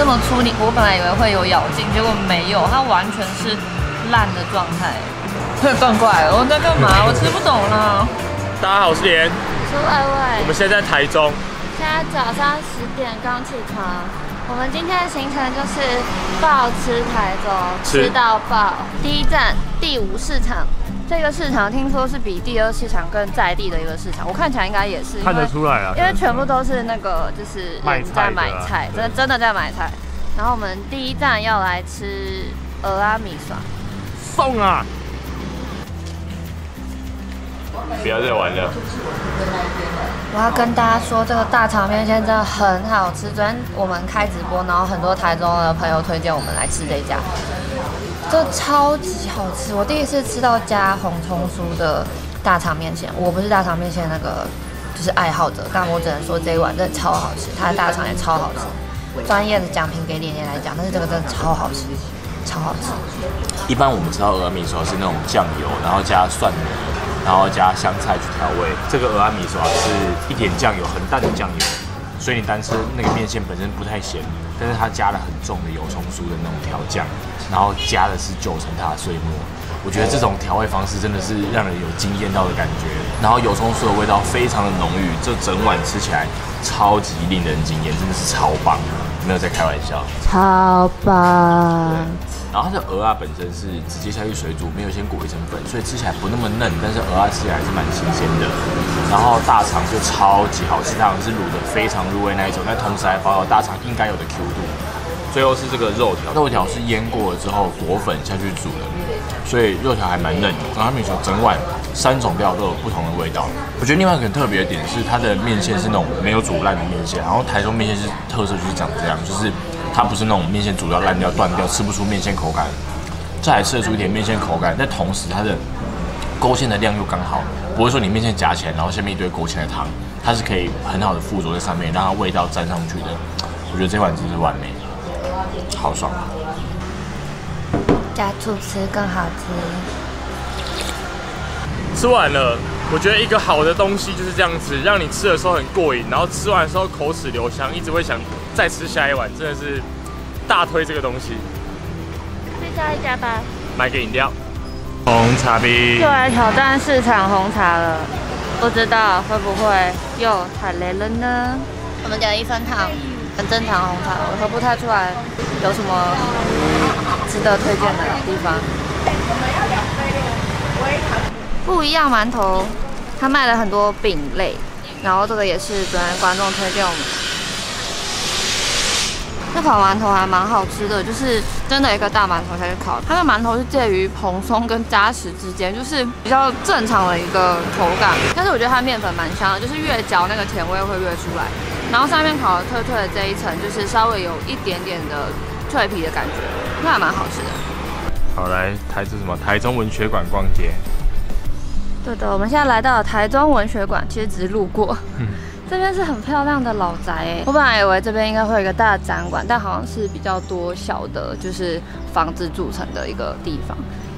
这么粗，我本来以为会有咬劲，结果没有，它完全是烂的状态。断过来了，我在干嘛？我吃不懂了。 大家好，我是连， 我是魏魏。 我们现在在台中， 现在早上10点刚起床。我们今天的行程就是爆吃台中，吃到爆。第一站第5市场，这个市场听说是比第2市场更在地的一个市场，我看起来应该也是， 看得出来啊， 因为全部都是那个就是人在买菜，真的在买菜。然后我们第一站要来吃蚵仔米线， 送啊！不要再玩了。 我要跟大家说，这个大肠面线真的很好吃。昨天我们开直播，然后很多台中的朋友推荐我们来吃这家，这超级好吃。我第一次吃到加红葱酥的大肠面线，我不是大肠面线那个就是爱好者，但我只能说这一碗真的超好吃，它的大肠也超好吃。专业的奖评给连连来讲，但是这个真的超好吃，超好吃。 一般我们知道蚵仔米线是那种酱油，然后加蒜泥。然后加香菜去调味，这个蚵仔米线是一点酱油，很淡的酱油，所以你单吃那个面线本身不太咸，但是它加了很重的油葱酥的那种调酱，然后加的是9层塔的碎末，我觉得这种调味方式真的是让人有惊艳到的感觉。然后油葱酥的味道非常的浓郁，这整碗吃起来超级令人惊艳，真的是超棒，没有在开玩笑， 超棒。 然后它的蚵仔本身是直接下去水煮，没有先裹一层粉，所以吃起来不那么嫩，但是蚵仔吃起来还是蛮新鲜的。然后大肠就超级好吃，大肠是卤的非常入味那一种，但同时还保有大肠应该有的 Q 度。最后是这个肉条，肉条是腌过了之后裹粉下去煮的，所以肉条还蛮嫩的。然后米线整碗3种料都有不同的味道。我觉得另外一个很特别的点是它的面线是那种没有煮烂的面线，然后台中面线是特色就是长这样，就是它不是那种面线煮到烂掉断掉，吃不出面线口感，这还吃得出一点面线口感，但同时它的勾芡的量又刚好，不会说你面线夹起来，然后下面一堆勾芡的汤，它是可以很好的附着在上面，让它味道沾上去的。我觉得这碗真是完美，好爽。 加醋吃更好吃。 吃完了，我觉得一个好的东西就是这样子，让你吃的时候很过瘾，然后吃完的时候口齿留香，一直会想再吃下一碗，真的是大推这个东西。 去下一家吧。 买个饮料，红茶冰。 又来挑战市场红茶了，不知道会不会又踩雷了呢？我们点了1分糖，很正常红茶，我喝不太出来有什么值得推荐的地方。不一样馒头，他卖了很多饼类，然后这个也是昨天观众推荐我们。那烤馒头还蛮好吃的，就是真的一个大馒头下去烤，它的馒头是介于蓬松跟扎实之间，就是比较正常的一个口感。但是我觉得它面粉蛮香的，就是越嚼那个甜味会越出来。然后上面烤的脆脆的这一层，就是稍微有一点点的脆皮的感觉，那还蛮好吃的。 好，来台中文学馆逛街。 对的，我们现在来到了台中文学馆，其实只是路过。这边是很漂亮的老宅哎，我本来以为这边应该会有一个大展馆，但好像是比较多小的，就是房子组成的一个地方。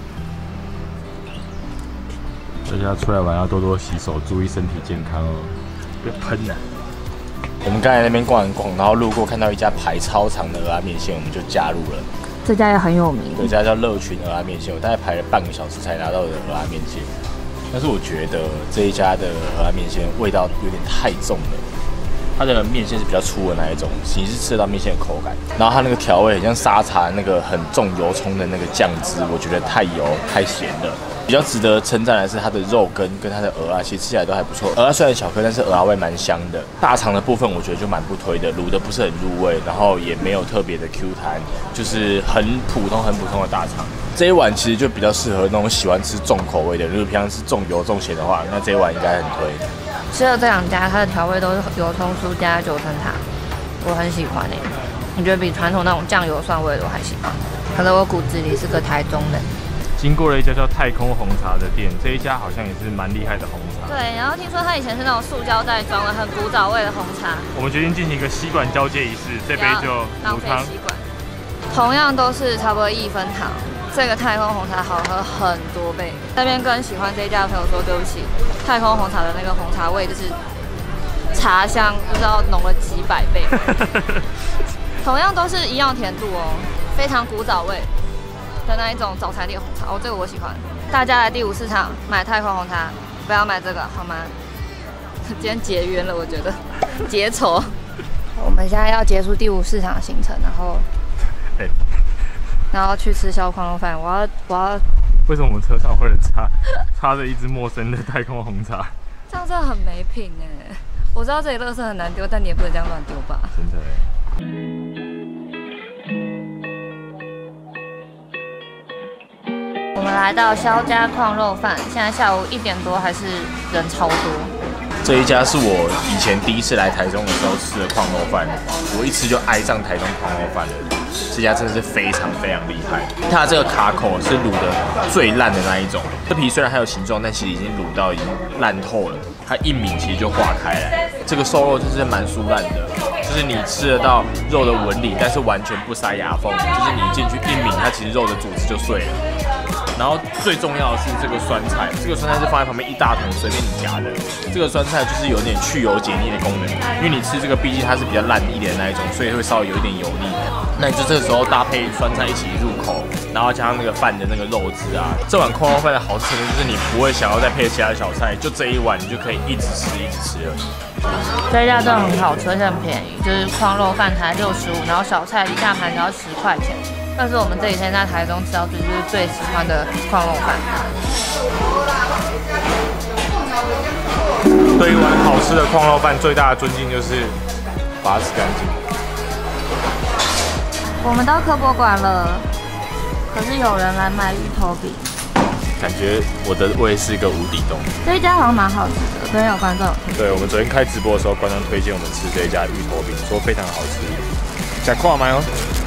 大家出来玩要多多洗手，注意身体健康哦，别喷啊！ 我们刚才那边逛一逛，然后路过看到一家排超长的蚵仔面线，我们就加入了。 这家也很有名， 这家叫乐群蚵仔面线，我大概排了半个小时才拿到的蚵仔面线。但是我觉得这一家的蚵仔面线味道有点太重了，它的面线是比较粗的那一种，你是吃得到面线的口感。然后它那个调味很像沙茶那个很重油葱的那个酱汁，我觉得太油太咸了。比较值得称赞的是它的肉跟它的蚵仔，其实吃起来都还不错。蚵仔虽然小颗，但是蚵仔味蛮香的。大肠的部分我觉得就蛮不推的，卤的不是很入味，然后也没有特别的 Q 弹，就是很普通的大肠。这一碗其实就比较适合那种喜欢吃重口味的，如果平常吃重油重咸的话，那这一碗应该很推。 吃了这2家，它的调味都是油葱酥加9层塔，我很喜欢诶。我觉得比传统那种酱油蒜味的我还喜欢。可能我骨子里是个台中人。 经过了一家叫太空红茶的店，这一家好像也是蛮厉害的红茶。 对，然后听说它以前是那种塑胶袋装的，很古早味的红茶。 我们决定进行一个吸管交接仪式，这杯就浪费吸管。同样都是差不多1分糖。这个太空红茶好喝很多倍。那边跟喜欢这一家的朋友说对不起，太空红茶的那个红茶味就是茶香不知道浓了几百倍。 同样都是一样甜度哦，非常古早味的那一种早餐店红茶哦，这个我喜欢。大家来第5市场买太空红茶，不要买这个好吗？今天结冤了，我觉得结仇。我们现在要结束第5市场行程，然后去吃小矿肉饭。我要。 为什么我们车上会插着一支陌生的太空红茶？ 这样真的很没品哎！我知道这里垃圾很难丢，但你也不能这样乱丢吧？ 真的我们来到肖家矿肉饭，现在下午1点多，还是人超多。 这一家是我以前第一次来台中的时候吃的矿肉饭，我一吃就爱上台中矿肉饭了。这家真的是非常非常厉害，它这个卡口是卤的最烂的那一种，这皮虽然还有形状，但其实已经卤到已经烂透了，它一抿其实就化开来。这个瘦肉就是蛮酥烂的，就是你吃得到肉的纹理，但是完全不塞牙缝，就是你进去一抿，它其实肉的组织就碎了。然后最重要的是这个酸菜，这个酸菜是放在旁边一大桶随便你夹的。这个酸菜就是有点去油解腻的功能，因为你吃这个毕竟它是比较烂一点的那一种，所以会稍微有一点油腻。那你就这个时候搭配酸菜一起入口，然后加上那个饭的那个肉汁啊，这碗矿肉饭的好吃程度就是你不会想要再配其他小菜，就这一碗你就可以一直吃一直吃了。 这一家真的很好吃，而且很便宜，就是矿肉饭才65，然后小菜一大盘只要10块钱。但是我们这几天在台中吃到就是最喜欢的矿肉饭。 对一碗好吃的矿肉饭最大的尊敬就是把它吃干净。 我们到科博馆了，可是有人来买芋头饼， 感觉我的胃是一个无底洞。 这一家好像蛮好吃的，昨天有观众。 对，我们昨天开直播的时候，观众推荐我们吃这一家芋头饼，说非常好吃。想看吗？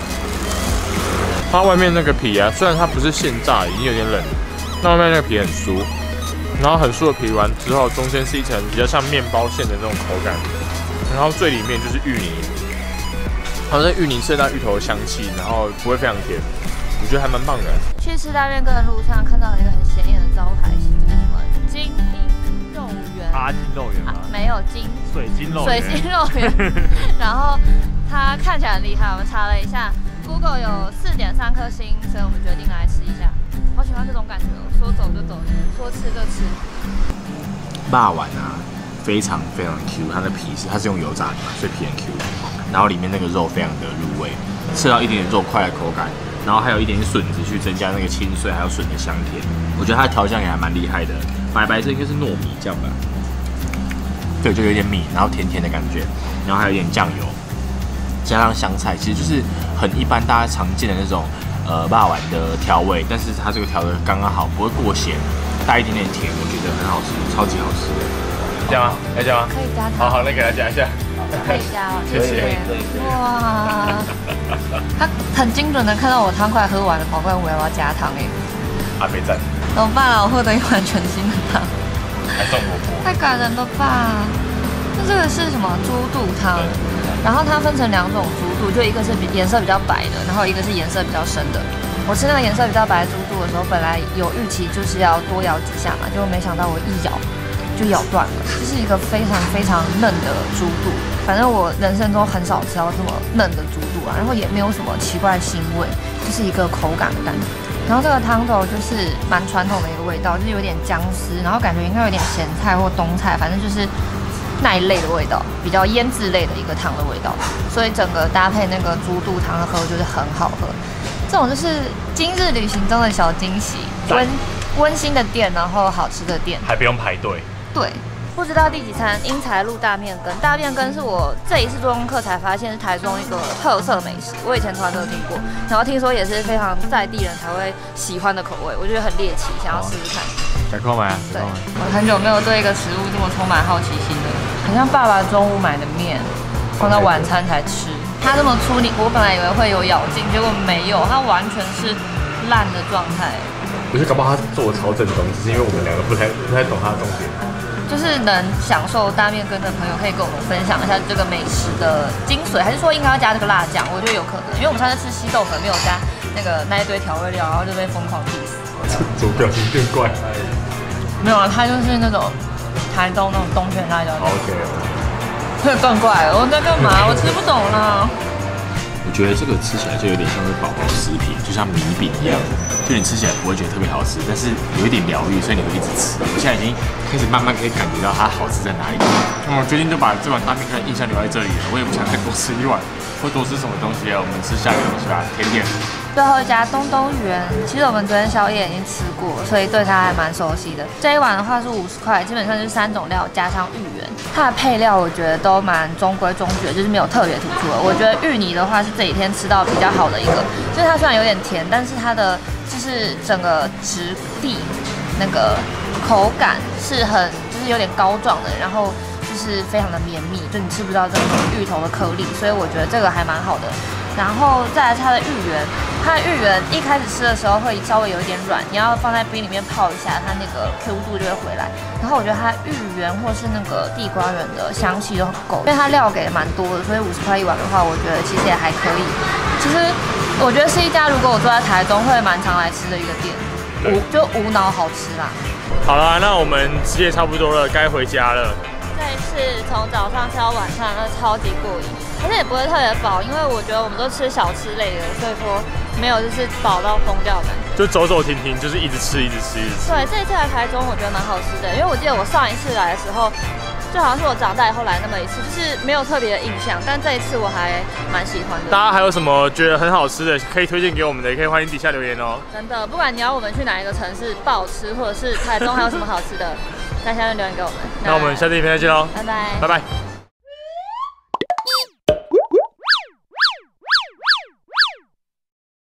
它外面那个皮啊，虽然它不是现炸，已经有点冷，那外面那个皮很酥，然后很酥的皮完之后，中间是一层比较像面包馅的那种口感，然后最里面就是芋泥，然后这芋泥吃到芋头的香气，然后不会非常甜，我觉得还蛮棒的。 去吃大便羹的路上看到了一个很显眼的招牌，是这个什么金鹰肉圆？ 阿金肉圆吗？ 没有金水晶肉圆。 水晶肉圆。然后它看起来很厉害，我们查了一下。Google 有4.3颗星，所以我们决定来吃一下。好喜欢这种感觉哦，说走就走，说吃就吃。 霸丸啊，非常非常 Q， 它的皮它是用油炸的嘛，所以皮很 Q， 然后里面那个肉非常的入味，吃到一点点肉块的口感，然后还有一点点笋子去增加那个清脆，还有笋的香甜。我觉得它的调酱也还蛮厉害的，白色应该是糯米酱吧，对，就有点米，然后甜甜的感觉，然后还有一点酱油。加上香菜，其实就是很一般大家常见的那种霸丸的调味，但是它这个调的刚刚好，不会过咸，带一点点甜，我觉得很好吃，超级好吃的。 加吗？要加吗？ 可以加糖。 好，那给他加一下。 可以加哦， 谢谢。 哇，他很精准的看到我汤快喝完了，跑过来问我要不要加糖哎。 阿肥赞。 怎么办啊？我获得一碗全新的汤。 还送萝卜。太感人了吧？那这个是什么猪肚汤？然后它分成2种猪肚，就一个是颜色比较白的，然后一个是颜色比较深的。我吃那个颜色比较白的猪肚的时候，本来有预期就是要多咬几下嘛，结果没想到我一咬就咬断了。这是一个非常非常嫩的猪肚，反正我人生中很少吃到这么嫩的猪肚啊，然后也没有什么奇怪的腥味，就是一个口感的感觉。然后这个汤头就是蛮传统的一个味道，就是有点姜丝，然后感觉应该有点咸菜或冬菜，反正就是那一类的味道，比较腌制类的一个汤的味道，所以整个搭配那个猪肚汤喝就是很好喝。这种就是今日旅行中的小惊喜，温馨的店，然后好吃的店， 还不用排队。 对，不知道第几餐英才路大面羹。大面羹是我这一次做功课才发现是台中一个特色美食，我以前从来没有听过，然后听说也是非常在地人才会喜欢的口味，我觉得很猎奇，想要试试看。 想购买啊？ 对，我很久没有对一个食物这么充满好奇心了。很像爸爸中午买的面，放到晚餐才吃。它这么粗，我本来以为会有咬劲，结果没有，它完全是烂的状态。 不是，搞不好他做的超正宗，只是因为我们2个不太懂他的重点。 就是能享受大面羹的朋友，可以跟我们分享一下这个美食的精髓，还是说应该要加这个辣酱？我觉得有可能，因为我们上次吃稀豆粉没有加那一堆调味料，然后就被疯狂 diss。 怎么表情变怪？ 没有啊，它就是那种台东那种东泉辣椒。 OK。 会更怪，我在干嘛？我吃不懂啦。 我觉得这个吃起来就有点像是宝宝食品，就像米饼一样，就你吃起来不会觉得特别好吃，但是有一点疗愈，所以你会一直吃。我现在已经开始慢慢可以感觉到它好吃在哪里。我决定就把这碗大面看印象留在这里了，我也不想再多吃一碗，或多吃什么东西了。我们吃下一个东西吧，甜点。 最后一家东东园，其实我们昨天宵夜已经吃过，所以对它还蛮熟悉的。这一碗的话是50块，基本上就是3种料加上芋圆。它的配料我觉得都蛮中规中矩的，就是没有特别突出的。我觉得芋泥的话是这几天吃到比较好的一个，就是它虽然有点甜，但是它的就是整个质地那个口感是很就是有点膏状的，然后就是非常的绵密，就你吃不到这种芋头的颗粒，所以我觉得这个还蛮好的。然后再来是它的芋圆，它的芋圆一开始吃的时候会稍微有一点软，你要放在冰里面泡一下，它那个 Q 度就会回来。然后我觉得它芋圆或是那个地瓜圆的香气都很够，因为它料给的蛮多的，所以50块一碗的话，我觉得其实也还可以。其实我觉得是一家如果我住在台中会蛮常来吃的一个店，就无脑好吃啦。 好了，那我们吃也差不多了，该回家了。 这一次从早上吃到晚上，那超级过瘾，而且也不会特别饱，因为我觉得我们都吃小吃类的，所以说没有就是饱到疯掉的感觉。 就走走停停，就是一直吃，一直吃，一直吃。 对，这一次来台中，我觉得蛮好吃的，因为我记得我上一次来的时候，就好像是我长大以后来那么一次，就是没有特别的印象，但这一次我还蛮喜欢的。 大家还有什么觉得很好吃的，可以推荐给我们的，也可以欢迎底下留言哦。 真的，不管你要我们去哪一个城市不好吃，或者是台中还有什么好吃的，在下面留言给我们。 那我们下次影片再见喽， 拜拜， 拜拜。